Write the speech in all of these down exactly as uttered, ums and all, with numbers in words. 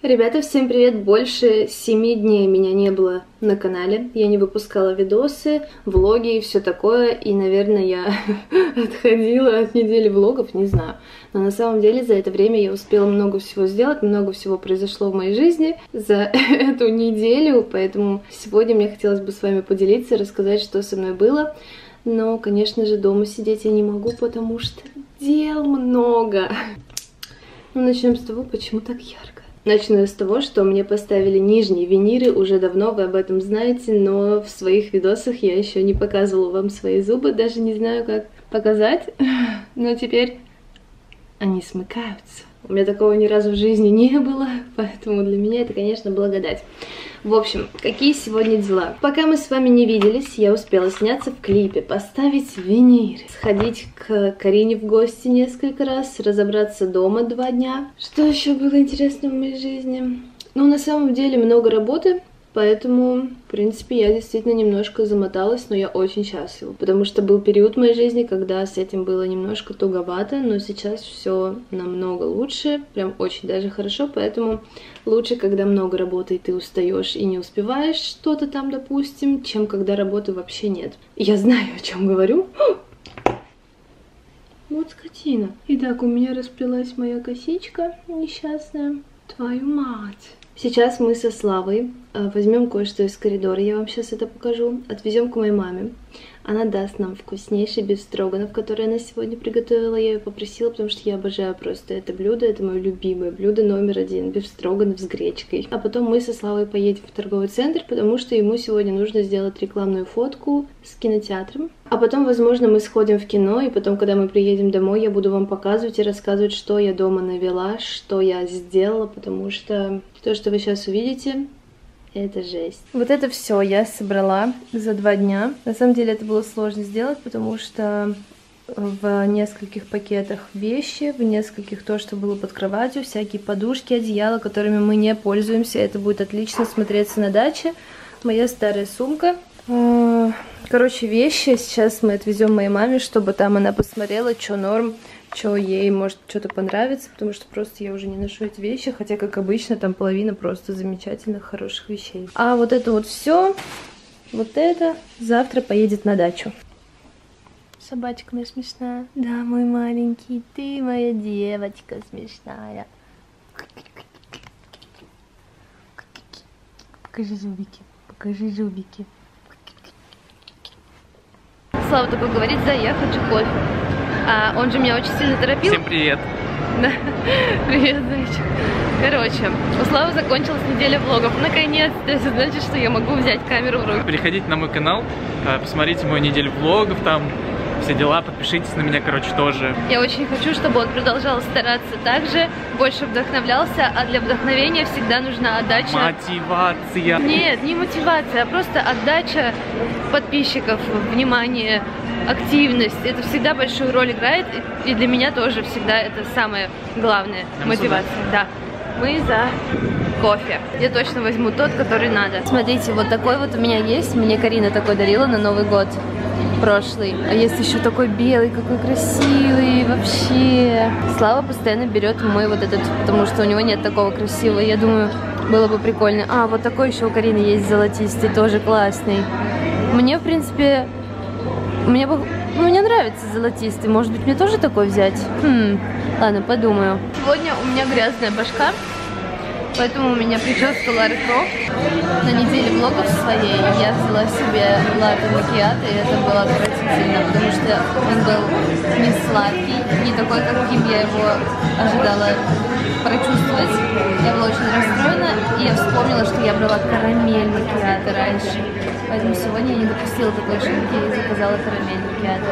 Ребята, всем привет! Больше семи дней меня не было на канале, я не выпускала видосы, влоги и все такое, и, наверное, я отходила от недели влогов, не знаю. Но на самом деле за это время я успела много всего сделать, много всего произошло в моей жизни за эту неделю, поэтому сегодня мне хотелось бы с вами поделиться, рассказать, что со мной было. Но, конечно же, дома сидеть я не могу, потому что дел много. Ну, начнем с того, почему так ярко. Начну с того, что мне поставили нижние виниры, уже давно вы об этом знаете, но в своих видосах я еще не показывала вам свои зубы, даже не знаю, как показать, но теперь они смыкаются. У меня такого ни разу в жизни не было, поэтому для меня это, конечно, благодать. В общем, какие сегодня дела? Пока мы с вами не виделись, я успела сняться в клипе, поставить виниры, сходить к Карине в гости несколько раз, разобраться дома два дня. Что еще было интересно в моей жизни? Ну, на самом деле, много работы, поэтому, в принципе, я действительно немножко замоталась, но я очень счастлива, потому что был период в моей жизни, когда с этим было немножко туговато, но сейчас все намного лучше, прям очень даже хорошо, поэтому лучше, когда много работы и ты устаешь и не успеваешь что-то там, допустим, чем когда работы вообще нет. Я знаю, о чем говорю. Вот скотина. Итак, у меня расплелась моя косичка несчастная. Твою мать. Сейчас мы со Славой возьмем кое-что из коридора, я вам сейчас это покажу, отвезем к моей маме. Она даст нам вкуснейший бефстроганов, который она сегодня приготовила. Я ее попросила, потому что я обожаю просто это блюдо. Это мое любимое блюдо номер один. Бефстроганов с гречкой. А потом мы со Славой поедем в торговый центр, потому что ему сегодня нужно сделать рекламную фотку с кинотеатром. А потом, возможно, мы сходим в кино, и потом, когда мы приедем домой, я буду вам показывать и рассказывать, что я дома навела, что я сделала, потому что то, что вы сейчас увидите, это жесть. Вот это все я собрала за два дня. На самом деле это было сложно сделать, потому что в нескольких пакетах вещи, в нескольких то, что было под кроватью, всякие подушки, одеяла, которыми мы не пользуемся. Это будет отлично смотреться на даче. Моя старая сумка. Короче, вещи сейчас мы отвезем моей маме, чтобы там она посмотрела, что норм, что ей может что-то понравится, потому что просто я уже не ношу эти вещи, хотя, как обычно, там половина просто замечательных, хороших вещей. А вот это вот все, вот это завтра поедет на дачу. Собачка моя смешная. Да, мой маленький, ты моя девочка смешная. Покажи зубики, покажи зубики. Слава такой говорит, за я хочу кофе. А он же меня очень сильно торопил. Всем привет. Да. Привет, зайчик. Короче, у Славы закончилась неделя влогов. Наконец-то, это значит, что я могу взять камеру в руки. Переходите на мой канал, посмотрите мою неделю влогов, там все дела, подпишитесь на меня, короче, тоже. Я очень хочу, чтобы он продолжал стараться так же, больше вдохновлялся, а для вдохновения всегда нужна отдача. Мотивация. Нет, не мотивация, а просто отдача подписчиков, внимание, активность. Это всегда большую роль играет, и для меня тоже всегда это самое главное. Там мотивация. Сюда. Да. Мы за кофе. Я точно возьму тот, который надо. Смотрите, вот такой вот у меня есть. Мне Карина такой дарила на Новый год прошлый. А есть еще такой белый, какой красивый вообще. Слава постоянно берет мой вот этот, потому что у него нет такого красивого. Я думаю, было бы прикольно. А, вот такой еще у Карины есть золотистый, тоже классный. Мне, в принципе, мне, бы, ну, мне нравится золотистый. Может быть, мне тоже такой взять? Хм, ладно, подумаю. Сегодня у меня грязная башка, поэтому у меня прическа Лары Крофт. На неделе влогов своей я взяла себе латте маккиато, и это было отвратительно, потому что он был не сладкий, не такой, каким я его ожидала прочувствовать. Я была очень расстроена, и я вспомнила, что я брала карамель маккиато раньше. Поэтому сегодня я не допустила такой ошибки и заказала карамель маккиато.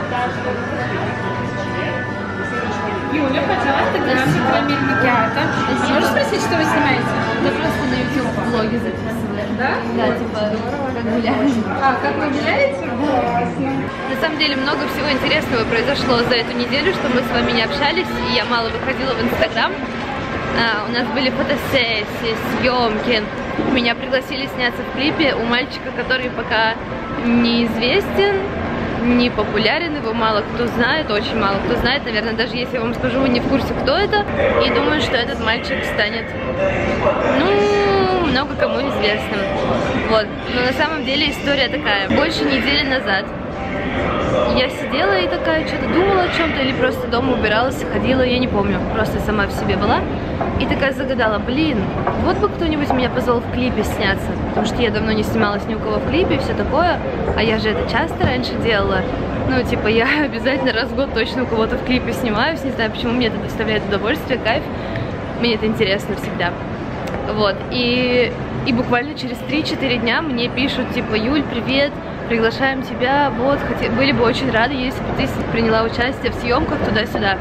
Юля, пожалуйста, грамм карамель маккиато. Можешь спросить, что вы снимаете? Мы просто на YouTube влоги записываем. Да? Да, типа, как гуляем. А, как вы гуляете? Классно. На самом деле много всего интересного произошло за эту неделю, что мы с вами не общались, и я мало выходила в Инстаграм. А, у нас были фотосессии, съемки. Меня пригласили сняться в клипе у мальчика, который пока неизвестен, не популярен, его мало кто знает, очень мало кто знает. Наверное, даже если я вам скажу, вы не в курсе, кто это. И думаю, что этот мальчик станет, ну, кому известным. Вот. Но на самом деле история такая. Больше недели назад я сидела и такая что-то думала о чем-то, или просто дома убиралась, ходила, я не помню, просто сама в себе была. И такая загадала, блин, вот бы кто-нибудь меня позвал в клипе сняться, потому что я давно не снималась ни у кого в клипе и все такое, а я же это часто раньше делала. Ну, типа, я обязательно раз в год точно у кого-то в клипе снимаюсь, не знаю, почему мне это доставляет удовольствие, кайф, мне это интересно всегда. Вот, и, и буквально через три-четыре дня мне пишут, типа, Юль, привет, приглашаем тебя, вот, хотя, были бы очень рады, если бы ты приняла участие в съемках туда-сюда.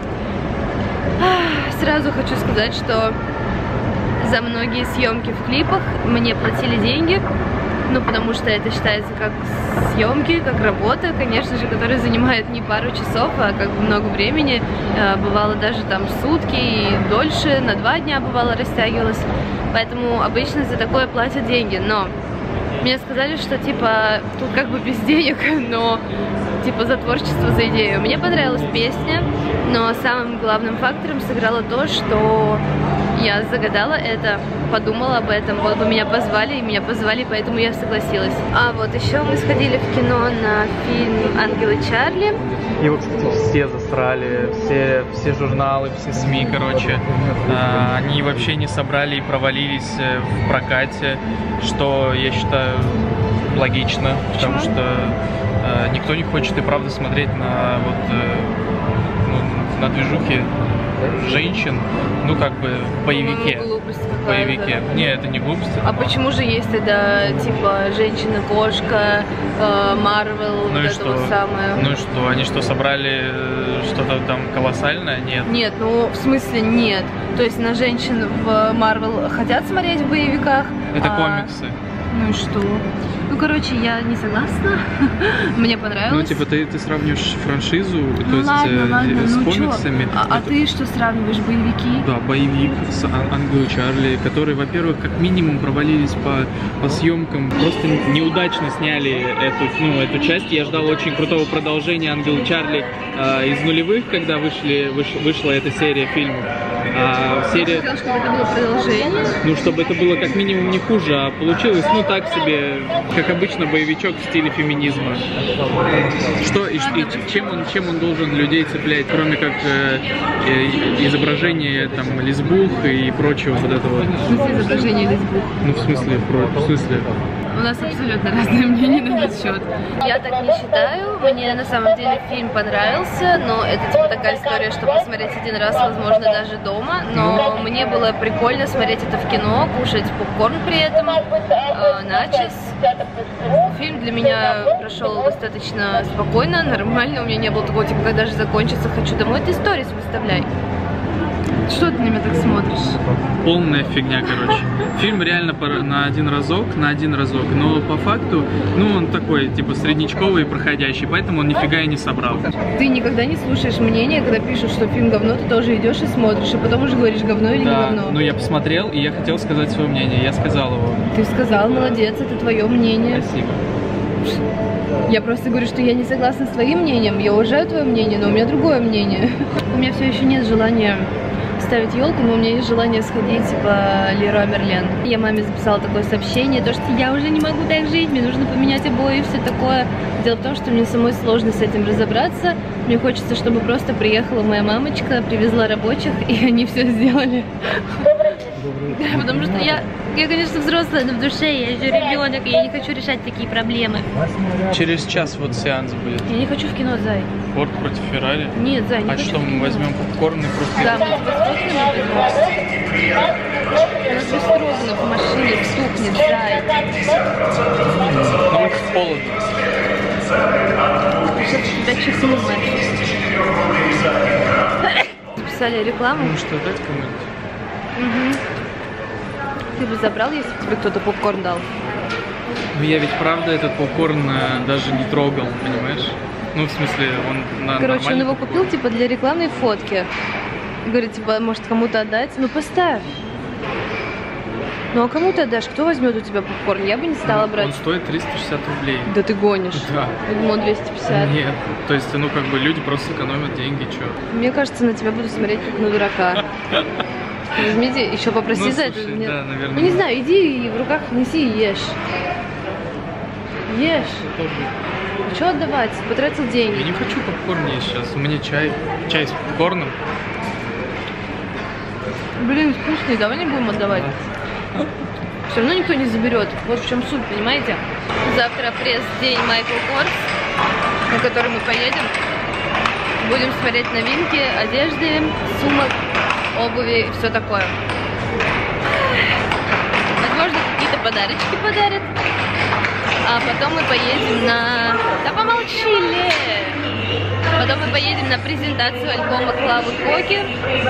Сразу хочу сказать, что за многие съемки в клипах мне платили деньги, ну, потому что это считается как съемки, как работа, конечно же, которая занимает не пару часов, а как бы много времени, бывало даже там сутки и дольше, на два дня бывало растягивалось, поэтому обычно за такое платят деньги, но мне сказали, что типа тут как бы без денег, но типа за творчество, за идею. Мне понравилась песня, но самым главным фактором сыграло то, что я загадала это, подумала об этом, вот бы меня позвали, и меня позвали, поэтому я согласилась. А вот еще мы сходили в кино на фильм «Ангелы Чарли». Его, кстати, все засрали, все, все журналы, все СМИ, короче. А, они вообще не собрали и провалились в прокате, что я считаю логично, потому что а, никто не хочет и правда смотреть на вот ну, на движухе женщин, ну как бы в боевике. Ну, глупость в боевике. Не, это не глупость. Это а правда. Почему же есть тогда типа женщина-кошка, Марвел, ну вот и это что? вот самое? Ну и что? Они что, собрали что-то там колоссальное? Нет. Нет, ну в смысле нет. То есть на женщин в Марвел хотят смотреть в боевиках. Это а... комиксы. Ну и что? Ну, короче, я не согласна. Мне понравилось. Ну, типа, ты, ты сравниваешь франшизу, ну, то есть ладно, э, ладно, с ну, комиксами. А, а ты что сравниваешь, боевики? Да, боевик с «Ангелы Чарли», которые, во-первых, как минимум провалились по, по съемкам, просто неудачно сняли эту, ну, эту часть. Я ждал очень крутого продолжения «Ангелы Чарли» э, из нулевых, когда вышли, выш, вышла эта серия фильмов. А серия... Ты сказал, чтобы это было продолжение? Ну, чтобы это было как минимум не хуже, а получилось, ну, так себе, как обычно, боевичок в стиле феминизма. Что и, и чем он, чем он должен людей цеплять, кроме как э, э, изображение там лесбух и прочего вот этого. В смысле изображение лесбух? Ну, в смысле, в смысле. У нас абсолютно разные мнения на этот счет. Я так не считаю. Мне на самом деле фильм понравился, но это типа такая история, что посмотреть один раз, возможно, даже дома. Но мне было прикольно смотреть это в кино, кушать попкорн при этом, э, начос. Фильм для меня прошел достаточно спокойно, нормально. У меня не было такого, типа, когда же закончится, хочу домой. Ты сторис выставляй. Что ты на меня так смотришь? Полная фигня, короче. Фильм реально на один разок, на один разок, но по факту, ну, он такой, типа, среднячковый и проходящий, поэтому он нифига и не собрал. Ты никогда не слушаешь мнение, когда пишут, что фильм говно, ты тоже идешь и смотришь, и потом уже говоришь, говно или да, не говно. Ну, я посмотрел, и я хотел сказать свое мнение, я сказал его. Ты сказал, молодец, это твое мнение. Спасибо. Я просто говорю, что я не согласна с твоим мнением, я уважаю твое мнение, но у меня другое мнение. У меня все еще нет желания ставить елку, но у меня есть желание сходить в Леруа Мерлен. Я маме записала такое сообщение, то что я уже не могу так жить, мне нужно поменять обои и все такое. Дело в том, что мне самой сложно с этим разобраться. Мне хочется, чтобы просто приехала моя мамочка, привезла рабочих, и они все сделали. Потому что я, я, конечно, взрослая, но в душе я еще ребенок, и я не хочу решать такие проблемы. Через час вот сеанс будет. Я не хочу в кино, Зай. Форд против Феррари? Нет, Зай, не А хочу. что, мы возьмем попкорн и просто... Да, мы тебя возьмем. У нас без строганов в машине тухнет, Зай. Ну, это холодно. Чтобы тебя чихнул, записали рекламу. Ну что, дать кому-нибудь? Угу. Ты бы забрал, если бы тебе кто-то попкорн дал? Ну я ведь правда этот попкорн э, даже не трогал, понимаешь? Ну в смысле, он на Короче, он его попкорн. купил типа для рекламной фотки. Говорит, типа, может кому-то отдать? Ну поставь. Ну а кому ты отдашь? Кто возьмет у тебя попкорн? Я бы не стала брать. Он стоит триста шестьдесят рублей. Да ты гонишь. Да. Я думала двести пятьдесят. Нет, то есть, ну как бы люди просто экономят деньги, чё. Мне кажется, на тебя буду смотреть как на дурака. Возьмите, еще попроси Ну, за это. слушай, Нет. да, наверное, Ну не да. знаю, иди и в руках неси и ешь. Ешь. Тоже. А что отдавать? Потратил Я деньги. не хочу попкорн есть сейчас. У меня чай. Чай с попкорном. Блин, вкусный, давай не будем отдавать. Все равно никто не заберет. Вот в чем суть, понимаете? Завтра пресс-день Майкл Корс, на который мы поедем. Будем смотреть новинки, одежды, сумок, обуви и все такое. Возможно, какие-то подарочки подарят. А потом мы поедем на... Да помолчи, Ле! Потом мы поедем на презентацию альбома Клавы Коки.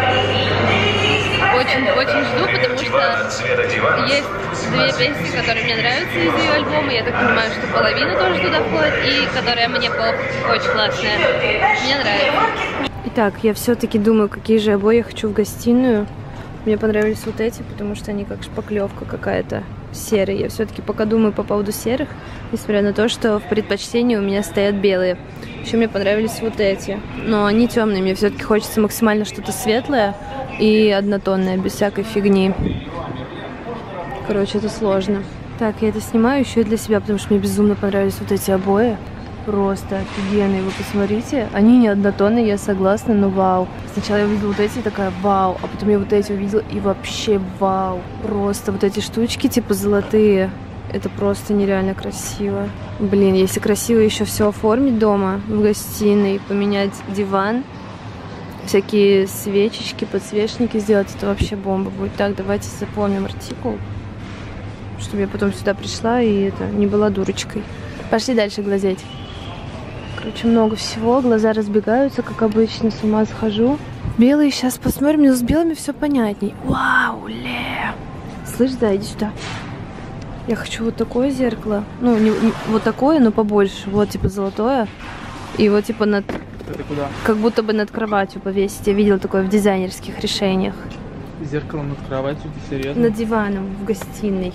Очень-очень жду, потому что есть две песни, которые мне нравятся из ее альбома. Я так понимаю, что половина тоже туда входит, и которая мне пох, очень классная. Мне нравится. Итак, я все-таки думаю, какие же обои я хочу в гостиную. Мне понравились вот эти, потому что они как шпаклевка какая-то, серые. Я все-таки пока думаю по поводу серых, несмотря на то, что в предпочтении у меня стоят белые. Еще мне понравились вот эти, но они темные. Мне все-таки хочется максимально что-то светлое и однотонное, без всякой фигни. Короче, это сложно. Так, я это снимаю еще и для себя, потому что мне безумно понравились вот эти обои. Просто офигенные, вы посмотрите. Они не однотонные, я согласна, но вау. Сначала я увидела вот эти и такая вау, а потом я вот эти увидела и вообще вау. Просто вот эти штучки типа золотые. Это просто нереально красиво. Блин, если красиво еще все оформить дома, в гостиной, поменять диван, всякие свечечки, подсвечники сделать, это вообще бомба будет. Так, давайте запомним артикул, чтобы я потом сюда пришла и это не была дурочкой. Пошли дальше глазеть. Короче, много всего, глаза разбегаются, как обычно, с ума схожу. Белые, сейчас посмотрим, но с белыми все понятней. Вау, Ле! Слышь, да, иди сюда. Я хочу вот такое зеркало. Ну, не, не, вот такое, но побольше. Вот, типа, золотое. И вот, типа, над... Это куда? Как будто бы над кроватью повесить. Я видела такое в дизайнерских решениях. Зеркало над кроватью, ты серьезно? Над диваном в гостиной.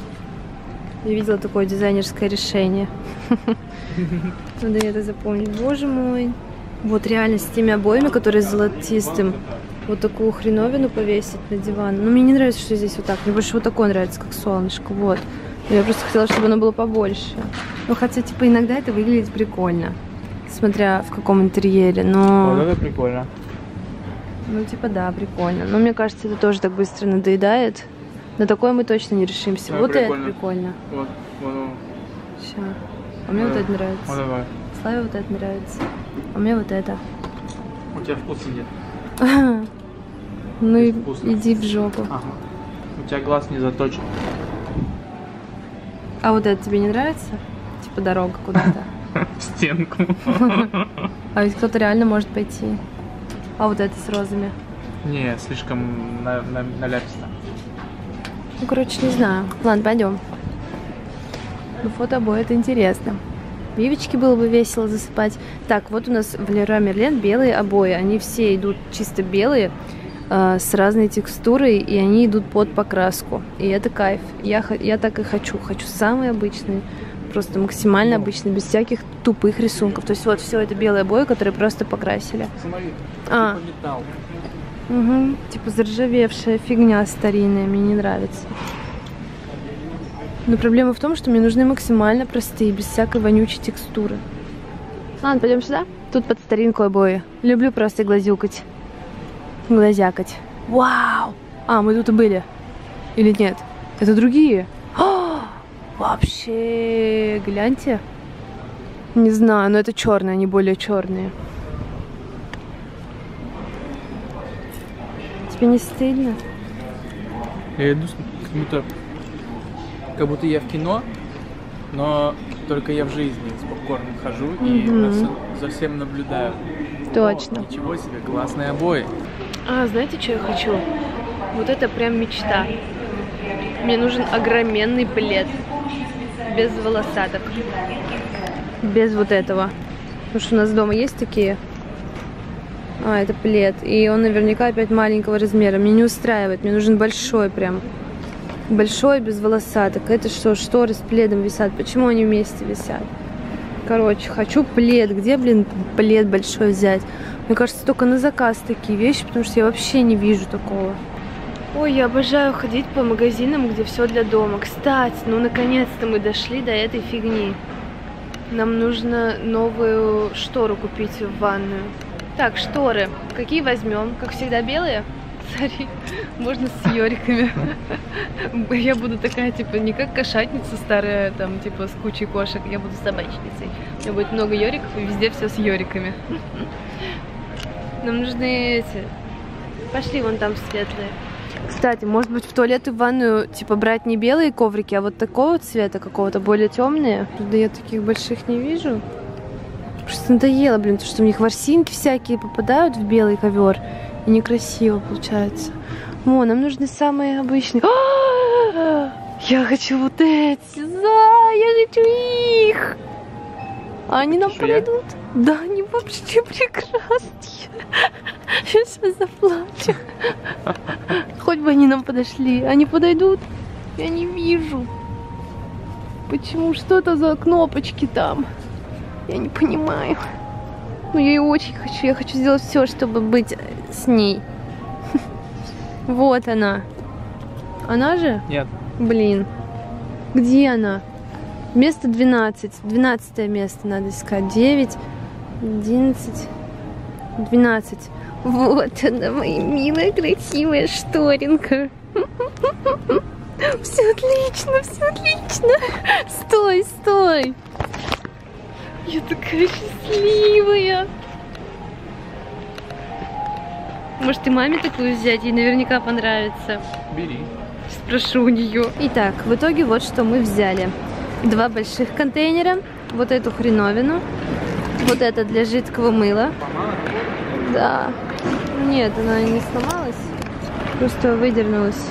Я видела такое дизайнерское решение. Надо это запомнить. Боже мой. Вот реально с теми обоями, которые с золотистым. Вот такую хреновину повесить на диван. Но мне не нравится, что здесь вот так. Мне больше вот такое нравится, как солнышко. Вот. Я просто хотела, чтобы оно было побольше. Ну, хотя, типа, иногда это выглядит прикольно. Смотря в каком интерьере, но... Вот это прикольно. Ну, типа, да, прикольно. Но мне кажется, это тоже так быстро надоедает. На такое мы точно не решимся. Да, вот прикольно. это прикольно. Вот, вот, вот. Все. А мне Да. вот это нравится. Вот давай. Славе вот это нравится. А мне вот это. У тебя вкуса нет. Ну и Вкусно. иди в жопу. Ага. У тебя глаз не заточен. А вот это тебе не нравится? Типа дорога куда-то. В стенку. А ведь кто-то реально может пойти. А вот это с розами. Не, слишком на, на, наляписто. Ну, короче, не знаю. Ладно, пойдем. Ну, фото-обои, это интересно. Вивочки было бы весело засыпать. Так, вот у нас в Леруа Мерлен белые обои. Они все идут чисто белые, э, с разной текстурой, и они идут под покраску. И это кайф. Я, я так и хочу. Хочу самые обычные. Просто максимально обычные, без всяких тупых рисунков. То есть вот все это белые обои, которые просто покрасили. Смотри, А. типа металл. Угу. Типа заржавевшая фигня старинная. Мне не нравится. Но проблема в том, что мне нужны максимально простые, без всякой вонючей текстуры. Ладно, пойдем сюда. Тут под старинку обои. Люблю просто глазюкать. Глазякать. Вау! А, мы тут и были. Или нет? Это другие? О, вообще, гляньте. Не знаю, но это черные, они более черные. Тебе не стыдно? Я иду, как будто, как будто я в кино, но только я в жизни с попкорном хожу и Мгм. за, за всем наблюдаю. Точно. О, ничего себе, классные обои. А, знаете, что я хочу? Вот это прям мечта. Мне нужен огроменный плед. Без волосаток. Без вот этого. Потому что у нас дома есть такие. А, это плед. И он наверняка опять маленького размера. Мне не устраивает. Мне нужен большой прям. Большой, без волосаток. Это что, шторы с пледом висят? Почему они вместе висят? Короче, хочу плед. Где, блин, плед большой взять? Мне кажется, только на заказ такие вещи, потому что я вообще не вижу такого. Ой, я обожаю ходить по магазинам, где все для дома. Кстати, ну наконец-то мы дошли до этой фигни. Нам нужно новую штору купить в ванную. Так, шторы. Какие возьмем? Как всегда, белые? Смотри, можно с ёриками. Я буду такая, типа, не как кошатница старая, там, типа, с кучей кошек. Я буду собачницей. У меня будет много ёриков, и везде все с ёриками. Нам нужны эти... Пошли вон там светлые. Кстати, может быть, в туалет и в ванную, типа, брать не белые коврики, а вот такого цвета какого-то, более темные. Да я таких больших не вижу. Просто надоело, блин, то, что у них ворсинки всякие попадают в белый ковер. И некрасиво получается. О, нам нужны самые обычные. А-а-а! Я хочу вот эти. Да, я хочу их. А они нам подойдут? Да, они вообще прекрасные. Я сейчас заплачу. Хоть бы они нам подошли. Они подойдут? Я не вижу. Почему? Что это за кнопочки там? Я не понимаю. Но я ее очень хочу. Я хочу сделать все, чтобы быть с ней. Вот она. Она же? Нет. Блин. Где она? Место двенадцать. двенадцатое место надо искать. девять, одиннадцать, двенадцать. Вот она, моя милая, красивая шторинка. Все отлично, все отлично. Стой, стой. Я такая счастливая. Может, и маме такую взять? Ей наверняка понравится. Бери. Спрошу у нее. Итак, в итоге вот что мы взяли. Два больших контейнера. Вот эту хреновину. Вот это для жидкого мыла. Да. Нет, она не сломалась. Просто выдернулась.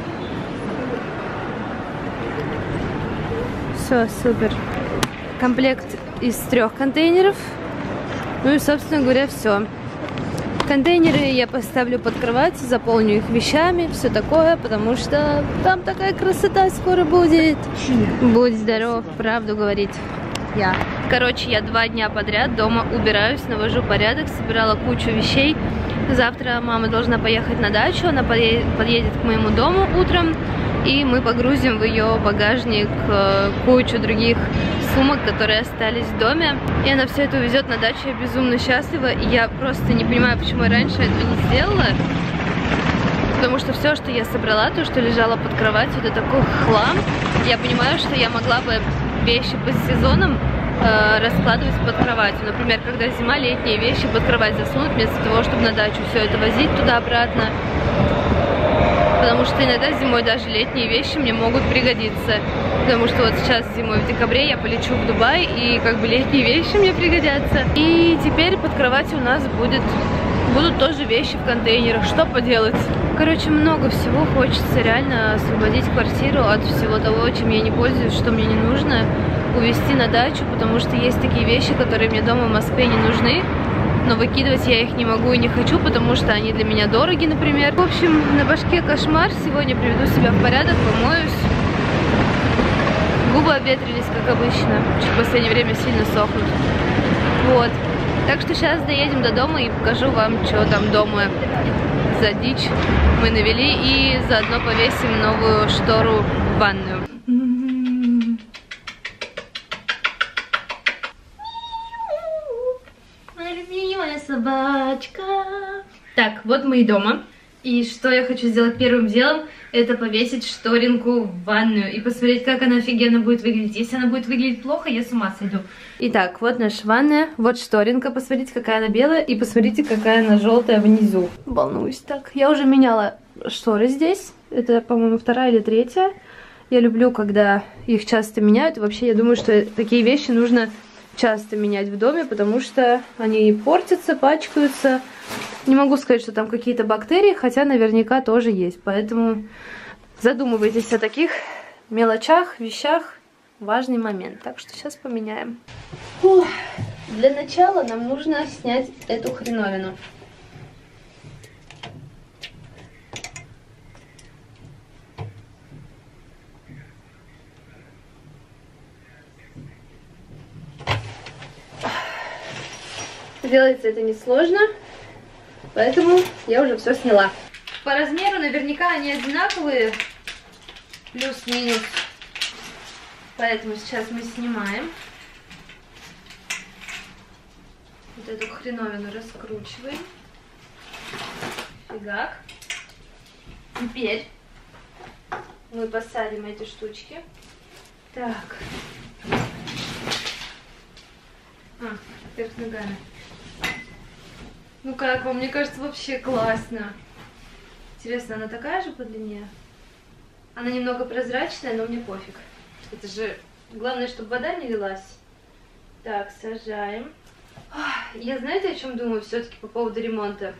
Все, супер. Комплект из трех контейнеров. Ну и, собственно говоря, все. Контейнеры я поставлю под кровать, заполню их вещами, все такое, потому что там такая красота скоро будет. Будь здоров, правду говорить. Я. Короче, я два дня подряд дома убираюсь, навожу порядок, собирала кучу вещей. Завтра мама должна поехать на дачу, она подъедет к моему дому утром, и мы погрузим в ее багажник кучу других сумок, которые остались в доме. И она все это увезет на дачу. Я безумно счастлива. И я просто не понимаю, почему я раньше этого не сделала. Потому что все, что я собрала, то, что лежало под кроватью, это такой хлам. Я понимаю, что я могла бы вещи по сезонам э, раскладывать под кроватью. Например, когда зима, летние вещи под кровать засунуть, вместо того, чтобы на дачу все это возить туда-обратно. Потому что иногда зимой даже летние вещи мне могут пригодиться. Потому что вот сейчас зимой в декабре я полечу в Дубай, и как бы летние вещи мне пригодятся. И теперь под кроватью у нас будет, будут тоже вещи в контейнерах. Что поделать? Короче, много всего. Хочется реально освободить квартиру от всего того, чем я не пользуюсь, что мне не нужно. Увезти на дачу, потому что есть такие вещи, которые мне дома в Москве не нужны. Но выкидывать я их не могу и не хочу, потому что они для меня дороги, например. В общем, на башке кошмар. Сегодня приведу себя в порядок, помоюсь. Губы обветрились, как обычно. В последнее время сильно сохнут. Вот. Так что сейчас доедем до дома и покажу вам, что там дома за дичь мы навели. И заодно повесим новую штору в ванную. Собачка. Так, вот мы и дома. И что я хочу сделать первым делом, это повесить шторинку в ванную и посмотреть, как она офигенно будет выглядеть. Если она будет выглядеть плохо, я с ума сойду. Итак, вот наша ванная, вот шторинка. Посмотрите, какая она белая, и посмотрите, какая она желтая внизу. Волнуюсь так. Я уже меняла шторы здесь. Это, по-моему, вторая или третья. Я люблю, когда их часто меняют. И вообще, я думаю, что такие вещи нужно часто менять в доме, потому что они портятся, пачкаются. Не могу сказать, что там какие-то бактерии, хотя наверняка тоже есть. Поэтому задумывайтесь о таких мелочах, вещах. Важный момент. Так что сейчас поменяем. Фух. Для начала нам нужно снять эту хреновину. Делается это несложно, поэтому я уже все сняла. По размеру наверняка они одинаковые, плюс-минус. Поэтому сейчас мы снимаем. Вот эту хреновину раскручиваем. Фигак. Теперь мы посадим эти штучки. Так. А, вверх ногами. Ну как вам? Мне кажется, вообще классно. Интересно, она такая же по длине? Она немного прозрачная, но мне пофиг. Это же главное, чтобы вода не лилась. Так, сажаем. Я знаете, о чем думаю все-таки по поводу ремонта?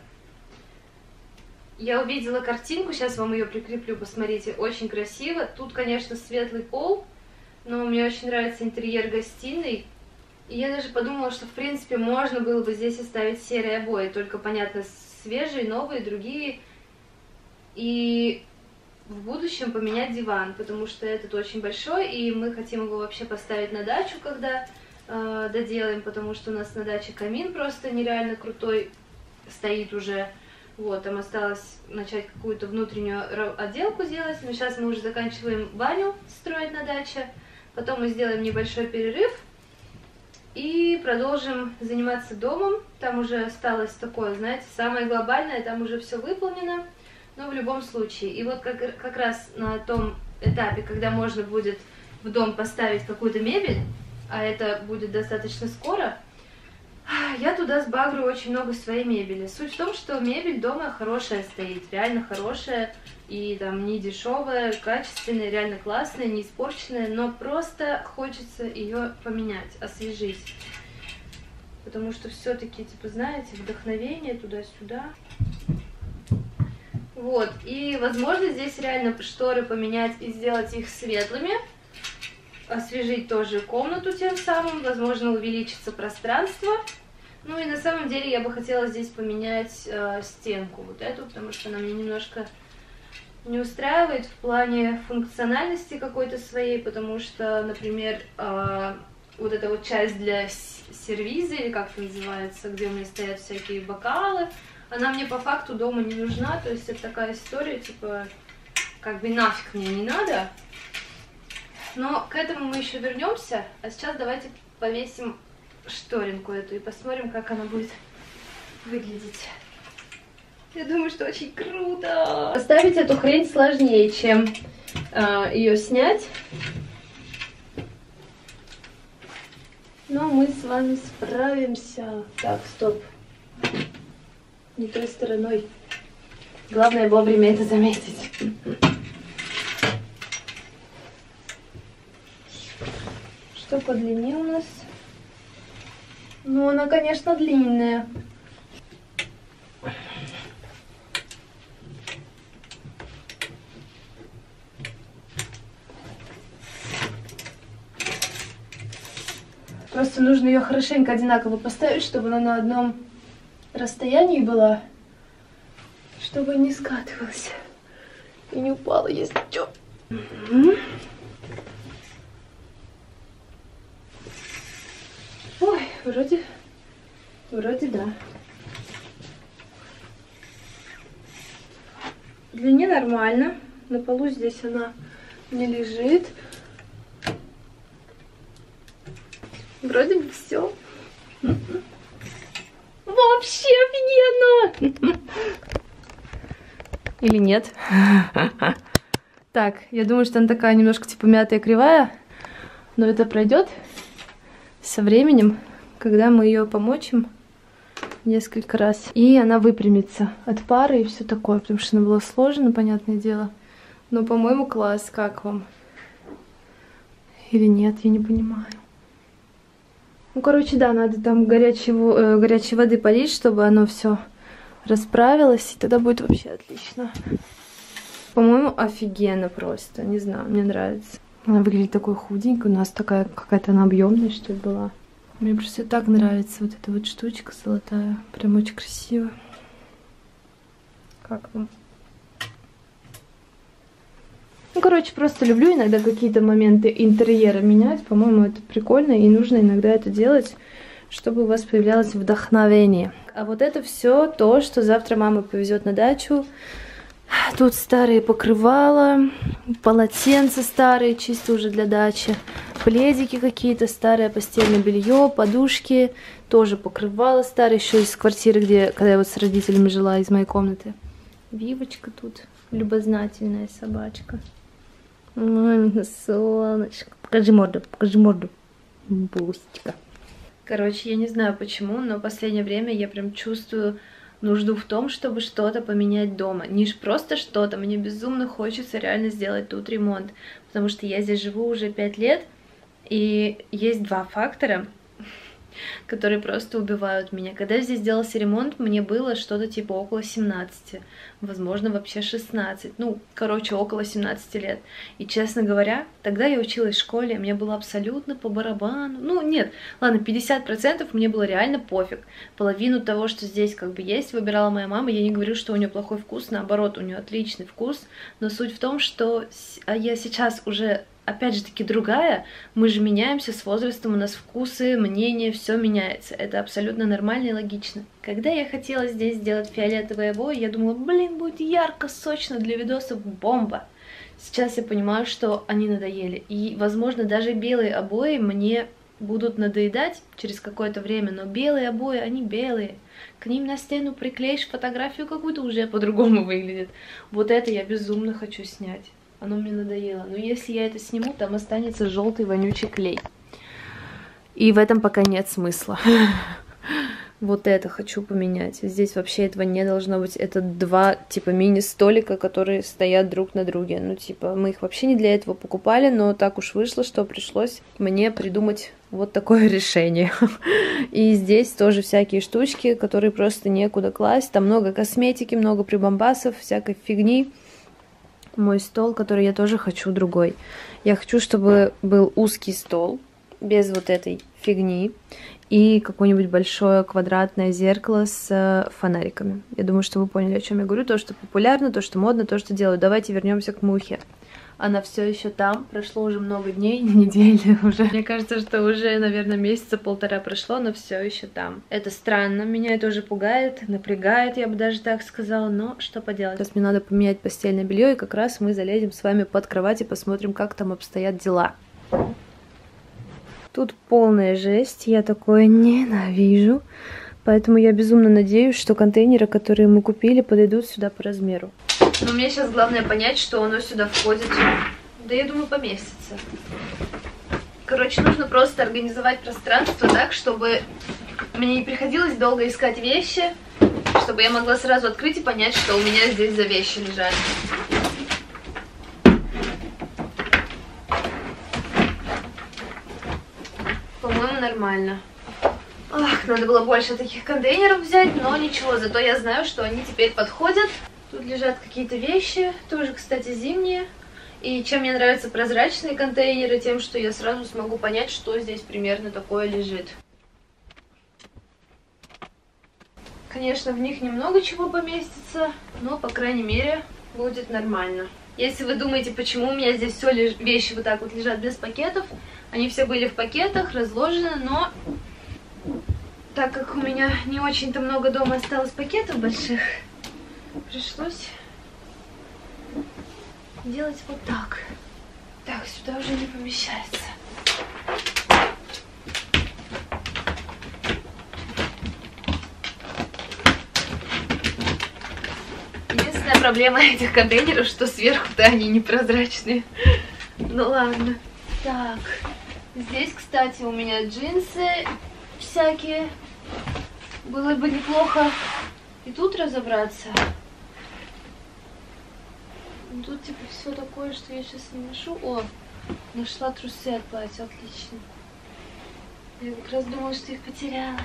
Я увидела картинку, сейчас вам ее прикреплю, посмотрите, очень красиво. Тут, конечно, светлый пол, но мне очень нравится интерьер гостиной. И я даже подумала, что, в принципе, можно было бы здесь оставить серые обои, только, понятно, свежие, новые, другие. И в будущем поменять диван, потому что этот очень большой, и мы хотим его вообще поставить на дачу, когда э, доделаем, потому что у нас на даче камин просто нереально крутой стоит уже. Вот, там осталось начать какую-то внутреннюю отделку делать, но сейчас мы уже заканчиваем баню строить на даче, потом мы сделаем небольшой перерыв и продолжим заниматься домом. Там уже осталось такое, знаете, самое глобальное, там уже все выполнено, но в любом случае. И вот как, как раз на том этапе, когда можно будет в дом поставить какую-то мебель, а это будет достаточно скоро, я туда сбагрю очень много своей мебели. Суть в том, что мебель дома хорошая стоит, реально хорошая, и там не дешевая, качественная, реально классная, не испорченная, но просто хочется ее поменять, освежить. Потому что все-таки, типа, знаете, вдохновение туда-сюда. Вот, и возможно здесь реально шторы поменять и сделать их светлыми. Освежить тоже комнату тем самым, возможно, увеличится пространство. Ну и на самом деле я бы хотела здесь поменять э, стенку вот эту, потому что она мне немножко не устраивает в плане функциональности какой-то своей, потому что, например, э, вот эта вот часть для сервиза, или как это называется, где у меня стоят всякие бокалы, она мне по факту дома не нужна, то есть это такая история, типа, как бы нафиг мне не надо. Но к этому мы еще вернемся. А сейчас давайте повесим шторинку эту и посмотрим, как она будет выглядеть. Я думаю, что очень круто. Поставить эту хрень сложнее, чем э, ее снять. Но мы с вами справимся. Так, стоп. Не той стороной. Главное вовремя это заметить. Что по длине у нас? Ну, она, конечно, длинная. Просто нужно ее хорошенько одинаково поставить, чтобы она на одном расстоянии была, чтобы не скатывалась и не упала, если что. Угу. Ой, вроде, вроде да. В длине нормально. На полу здесь она не лежит. Вроде бы все. Вообще офигенно! Или нет? Так, я думаю, что она такая немножко типа мятая, кривая, но это пройдет со временем, когда мы ее помочим несколько раз. И она выпрямится от пары и все такое, потому что она была сложена, понятное дело. Но, по-моему, класс. Как вам? Или нет, я не понимаю. Ну, короче, да, надо там горячей, э, горячей воды полить, чтобы оно все расправилось, и тогда будет вообще отлично. По-моему, офигенно просто. Не знаю, мне нравится. Она выглядит такой худенькой. У нас такая какая-то она объемная, что ли, была. Мне просто так нравится вот эта вот штучка золотая. Прям очень красиво. Как вам? Ну, короче, просто люблю иногда какие-то моменты интерьера менять. По-моему, это прикольно, и нужно иногда это делать, чтобы у вас появлялось вдохновение. А вот это все то, что завтра мама повезет на дачу. Тут старые покрывала, полотенца старые, чисто уже для дачи, пледики какие-то, старое постельное белье, подушки, тоже покрывала старые, еще из квартиры, где, когда я вот с родителями жила, из моей комнаты. Вивочка тут, любознательная собачка. Мамина солнышко. Покажи морду, покажи морду. Бустика. Короче, я не знаю почему, но в последнее время я прям чувствую нужду в том, чтобы что-то поменять дома. Не просто что-то, мне безумно хочется реально сделать тут ремонт. Потому что я здесь живу уже пять лет, и есть два фактора, которые просто убивают меня. Когда здесь делался ремонт, мне было что-то типа около семнадцати, возможно, вообще шестнадцать, ну, короче, около семнадцати лет. И, честно говоря, тогда я училась в школе, мне было абсолютно по барабану. Ну, нет, ладно, пятьдесят процентов мне было реально пофиг. Половину того, что здесь как бы есть, выбирала моя мама. Я не говорю, что у нее плохой вкус, наоборот, у нее отличный вкус. Но суть в том, что я сейчас уже... Опять же таки другая, мы же меняемся с возрастом, у нас вкусы, мнения, все меняется. Это абсолютно нормально и логично. Когда я хотела здесь сделать фиолетовые обои, я думала, блин, будет ярко, сочно, для видосов бомба. Сейчас я понимаю, что они надоели. И, возможно, даже белые обои мне будут надоедать через какое-то время, но белые обои, они белые. К ним на стену приклеишь фотографию какую-то, уже по-другому выглядит. Вот это я безумно хочу снять. Оно мне надоело. Но если я это сниму, там останется желтый вонючий клей. И в этом пока нет смысла. Вот это хочу поменять. Здесь вообще этого не должно быть. Это два, типа, мини-столика, которые стоят друг на друге. Ну, типа, мы их вообще не для этого покупали, но так уж вышло, что пришлось мне придумать вот такое решение. И здесь тоже всякие штучки, которые просто некуда класть. Там много косметики, много прибамбасов, всякой фигни. Мой стол, который я тоже хочу другой. Я хочу, чтобы был узкий стол, без вот этой фигни, и какое-нибудь большое квадратное зеркало с фонариками. Я думаю, что вы поняли, о чем я говорю. То, что популярно, то, что модно, то, что делают. Давайте вернемся к мухе. Она все еще там, прошло уже много дней, недели уже. Мне кажется, что уже, наверное, месяца полтора прошло, но все еще там. Это странно, меня это уже пугает, напрягает, я бы даже так сказала, но что поделать. Сейчас мне надо поменять постельное белье, и как раз мы залезем с вами под кровать и посмотрим, как там обстоят дела. Тут полная жесть, я такое ненавижу, поэтому я безумно надеюсь, что контейнеры, которые мы купили, подойдут сюда по размеру. Но мне сейчас главное понять, что оно сюда входит. Да я думаю, поместится. Короче, нужно просто организовать пространство так, чтобы мне не приходилось долго искать вещи, чтобы я могла сразу открыть и понять, что у меня здесь за вещи лежат. По-моему, нормально. Ах, надо было больше таких контейнеров взять, но ничего, зато я знаю, что они теперь подходят. Тут лежат какие-то вещи, тоже, кстати, зимние. И чем мне нравятся прозрачные контейнеры, тем, что я сразу смогу понять, что здесь примерно такое лежит. Конечно, в них немного чего поместится, но, по крайней мере, будет нормально. Если вы думаете, почему у меня здесь все леж... вещи вот так вот лежат без пакетов, они все были в пакетах, разложены, но так как у меня не очень-то много дома осталось пакетов больших, пришлось делать вот так. Так, сюда уже не помещается. Единственная проблема этих контейнеров, что сверху-то они непрозрачные. Ну ладно. Так, здесь, кстати, у меня джинсы всякие. Было бы неплохо и тут разобраться. Тут типа все такое, что я сейчас не ношу. О, нашла трусы от платья, отлично. Я как раз думала, что их потеряла.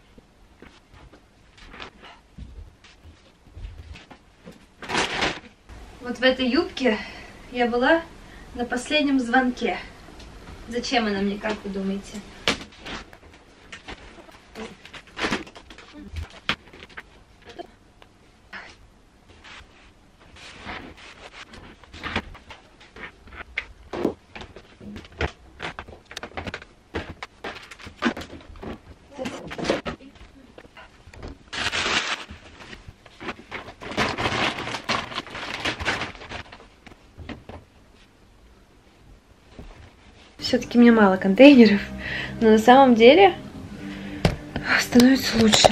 Вот в этой юбке я была на последнем звонке. Зачем она мне, как вы думаете? Все-таки мне мало контейнеров, но на самом деле становится лучше.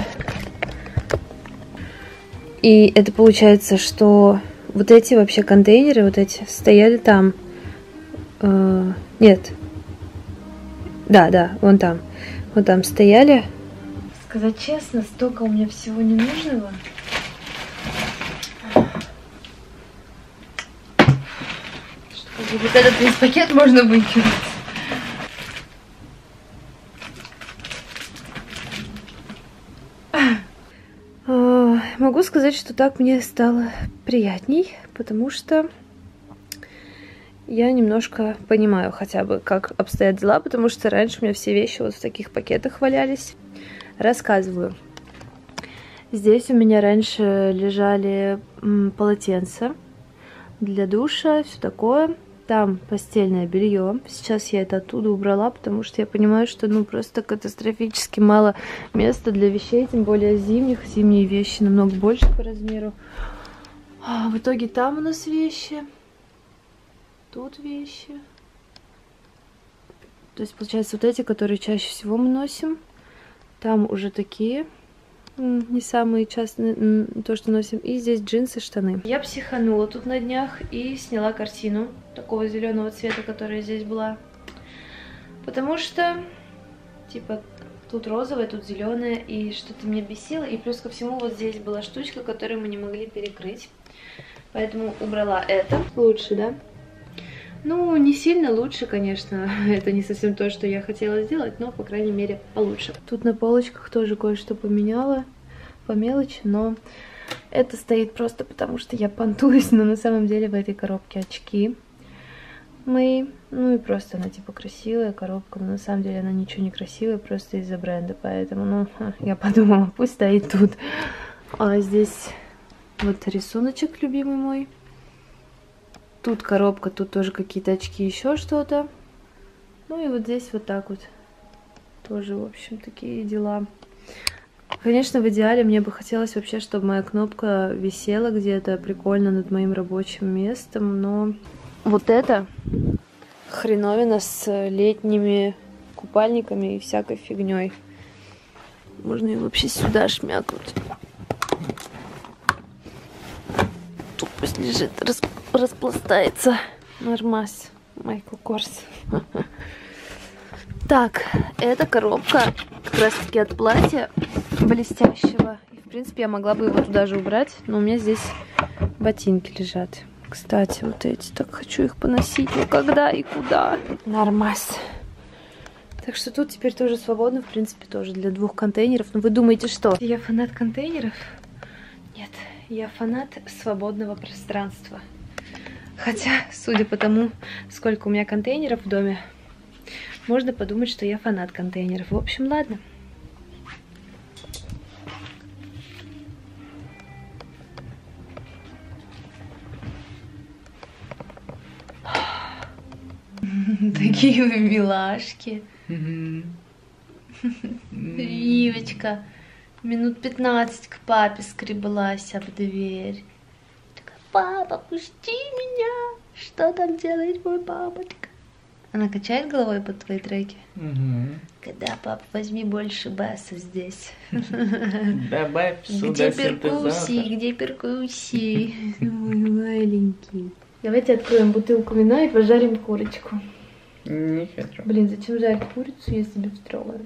И это получается, что вот эти вообще контейнеры, вот эти, стояли там. Э, нет. Да, да, вон там. Вот там стояли. Сказать честно, столько у меня всего ненужного. Что вот этот весь пакет можно выкинуть. Могу сказать, что так мне стало приятней, потому что я немножко понимаю хотя бы, как обстоят дела, потому что раньше у меня все вещи вот в таких пакетах валялись. Рассказываю. Здесь у меня раньше лежали полотенца для душа, все такое. Там постельное белье. Сейчас я это оттуда убрала, потому что я понимаю, что ну просто катастрофически мало места для вещей, тем более зимних. Зимние вещи намного больше по размеру. А в итоге там у нас вещи. Тут вещи. То есть получается вот эти, которые чаще всего мы носим. Там уже такие не самые частые, то, что носим. И здесь джинсы, штаны. Я психанула тут на днях и сняла картину такого зеленого цвета, которая здесь была. Потому что, типа, тут розовая, тут зеленая, и что-то меня бесило. И плюс ко всему вот здесь была штучка, которую мы не могли перекрыть. Поэтому убрала это. Лучше, да? Ну, не сильно лучше, конечно. Это не совсем то, что я хотела сделать, но, по крайней мере, получше. Тут на полочках тоже кое-что поменяла по мелочи, но это стоит просто потому, что я понтуюсь, но на самом деле в этой коробке очки мои. Ну и просто она типа красивая коробка, но на самом деле она ничего не красивая, просто из-за бренда. Поэтому, ну, я подумала, пусть стоит тут. А здесь вот рисуночек любимый мой. Тут коробка, тут тоже какие-то очки, еще что-то. Ну и вот здесь вот так вот. Тоже, в общем, такие дела. Конечно, в идеале мне бы хотелось вообще, чтобы моя кнопка висела где-то прикольно над моим рабочим местом, но вот это хреновина с летними купальниками и всякой фигней. Можно ее вообще сюда шмякнуть. Тут пусть лежит, расп... распластается. Нормас. Майкл Корс. Так, эта коробка как раз таки от платья блестящего. И, в принципе, я могла бы его туда же убрать, но у меня здесь ботинки лежат. Кстати, вот эти, так хочу их поносить, но когда и куда? Нормас. Так что тут теперь тоже свободно, в принципе, тоже для двух контейнеров. Но вы думаете, что? Я фанат контейнеров? Нет, я фанат свободного пространства. Хотя, судя по тому, сколько у меня контейнеров в доме, можно подумать, что я фанат контейнеров. В общем, ладно. Такие вы милашки. Ривочка минут пятнадцать к папе скреблась об дверь. Такая: папа, пусти меня. Что там делает мой папочка? Она качает головой под твои треки? Угу. Когда, пап, возьми больше баса здесь. Добавь сюда где перкуссии, где перкуссии? Мой маленький. Давайте откроем бутылку вина и пожарим курочку. Не хочу. Блин, зачем жарить курицу, если без строго?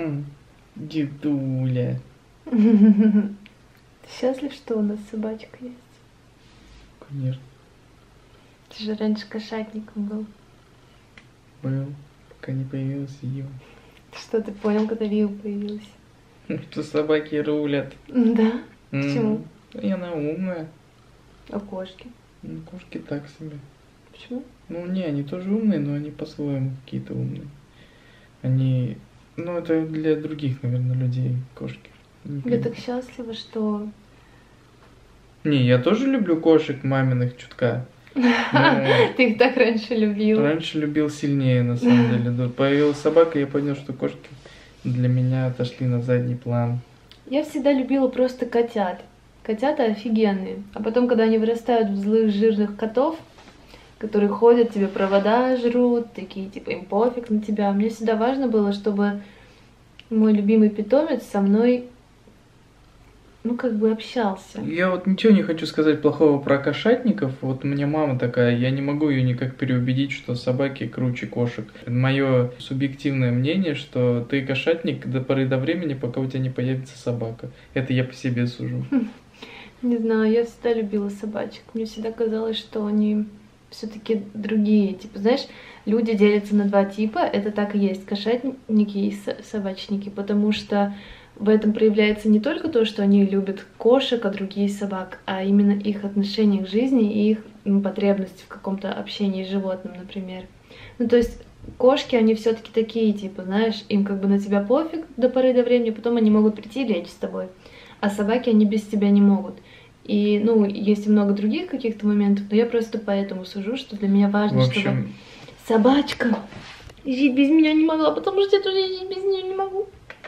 Дедуля. Ты счастлив, что у нас собачка есть? Конечно. Ты же раньше кошатником был. Был, пока не появился Ю. Что ты понял, когда Виу появился? Что собаки рулят. Да? Почему? И она умная. А кошки? Ну, кошки так себе. Почему? Ну, не, они тоже умные, но они по-своему какие-то умные. Они... Ну, это для других, наверное, людей кошки. Я так счастлива, что... Не, я тоже люблю кошек маминых чутка. Ты их так раньше любил. Раньше любил сильнее, на самом деле. Появилась собака, я понял, что кошки для меня отошли на задний план. Я всегда любила просто котят. Котята офигенные. А потом, когда они вырастают в злых, жирных котов, которые ходят, тебе провода жрут, такие, типа, им пофиг на тебя. Мне всегда важно было, чтобы мой любимый питомец со мной, ну, как бы общался. Я вот ничего не хочу сказать плохого про кошатников. Вот у меня мама такая, я не могу ее никак переубедить, что собаки круче кошек. Мое субъективное мнение, что ты кошатник до поры до времени, пока у тебя не появится собака. Это я по себе сужу. Не знаю, я всегда любила собачек. Мне всегда казалось, что они все-таки другие. Типа, знаешь, люди делятся на два типа. Это так и есть, кошатники и собачники, потому что в этом проявляется не только то, что они любят кошек, а другие собак, а именно их отношение к жизни и их, ну, потребности в каком-то общении с животным, например. Ну, то есть кошки, они все-таки такие, типа, знаешь, им как бы на тебя пофиг до поры до времени, потом они могут прийти и лечь с тобой. А собаки, они без тебя не могут. И, ну, есть и много других каких-то моментов, но я просто поэтому сужу, что для меня важно, В общем... чтобы собачка жить без меня не могла, потому что я тоже жить без нее не могу.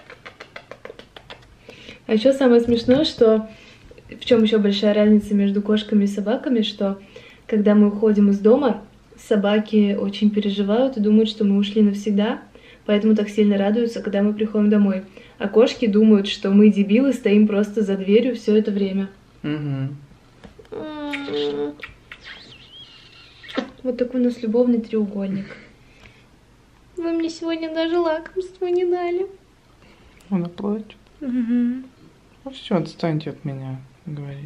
А еще самое смешное, что в чем еще большая разница между кошками и собаками, что когда мы уходим из дома, собаки очень переживают и думают, что мы ушли навсегда, поэтому так сильно радуются, когда мы приходим домой. А кошки думают, что мы дебилы, стоим просто за дверью все это время. Угу. Вот такой у нас любовный треугольник. Вы мне сегодня даже лакомство не дали. Она плачет. Угу. Ну все, отстаньте от меня, говорит.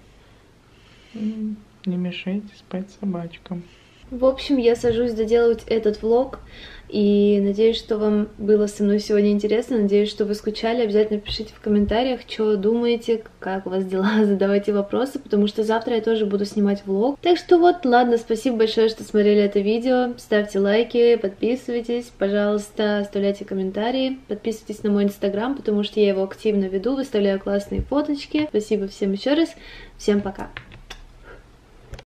Не мешайте спать собачкам. В общем, я сажусь доделывать этот влог, и надеюсь, что вам было со мной сегодня интересно, надеюсь, что вы скучали. Обязательно пишите в комментариях, что думаете, как у вас дела, задавайте вопросы, потому что завтра я тоже буду снимать влог. Так что вот, ладно, спасибо большое, что смотрели это видео, ставьте лайки, подписывайтесь, пожалуйста, оставляйте комментарии, подписывайтесь на мой инстаграм, потому что я его активно веду, выставляю классные фоточки. Спасибо всем еще раз, всем пока!